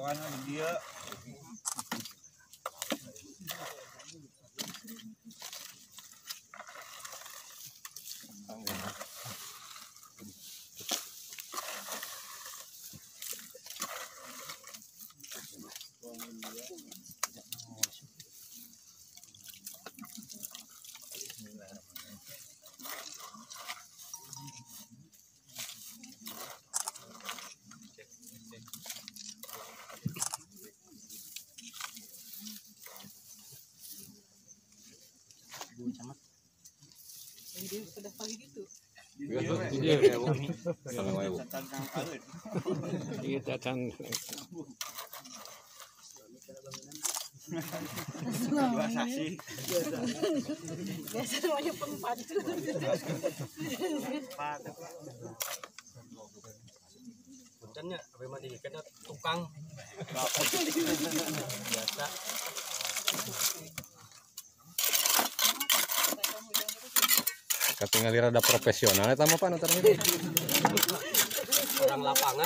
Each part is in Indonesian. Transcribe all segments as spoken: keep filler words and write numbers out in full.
kawan dia. Ini sudah pagi gitu. Kita kan biasa namanya pembantu. Puncannya apa mah dikena tukang. Biasa. katingali rada profesional eta mah Pak nu tadi. Orang lapangan.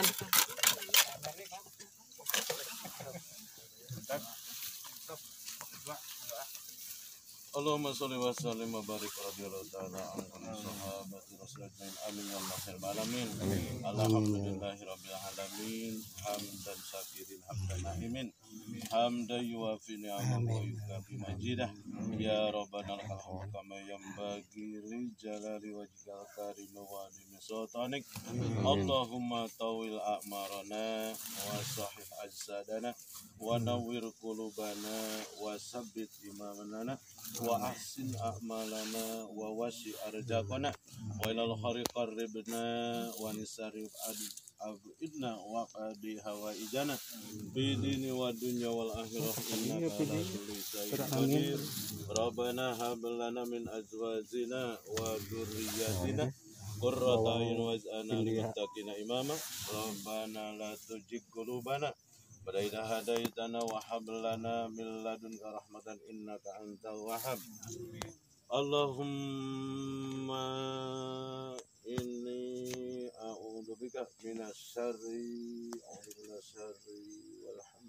Allahumma sholli wa sallim wa barik radhiyallahu ta'ala an sahabati rasulillah amin ya rabbal alamin. Alhamdulillahi rabbil alamin. Hamdan syakirin hamdan na'imin. Hamdan yuwafi ni'amahu wa yukafi majidah. Ya rabbana lakal hamdu kama yanbaghi li jalali wajhikal karim wa adimi sultanik. Allahumma tawil a'marana wa sahih ajsadana wa nawwir qulubana wa sabbit imamana wa ahsin a'malana wa wasi arjaqana wa ilal khari qarribna wa nisari abidna wa qadi hawaijana bidini wa dunya wal akhirah innaka la kulli shay'in qadir. Rabbana hab lana min azwajina wa dhurriyyatina qurrata a'yun waj'alna lil muttaqina imama. Rabbana la tuzigh qulubana ba'da hadaitana wa hab lana min ladunka rahmatan innaka antal wahhab. Allahumma inni a'udzubika minas syarri minas syarri wal hamd.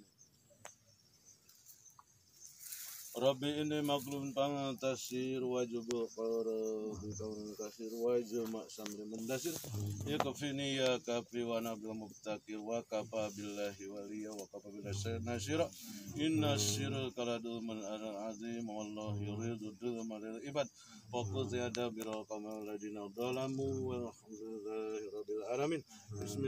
Rabbi inni maglubun pantasir wajibul qara bi kaunil kasir wajma samri mendasir ya kafini ya kafi wa nabil mubtakir wa kafa billahi waliya wa kafa billahi nasira inna sirral kaladul man azim wallahu yuridu dhulma lil ibad faqul ziyada biral kamal ladina dhalamu walhamdulillahi rabbil alamin. Bismillah.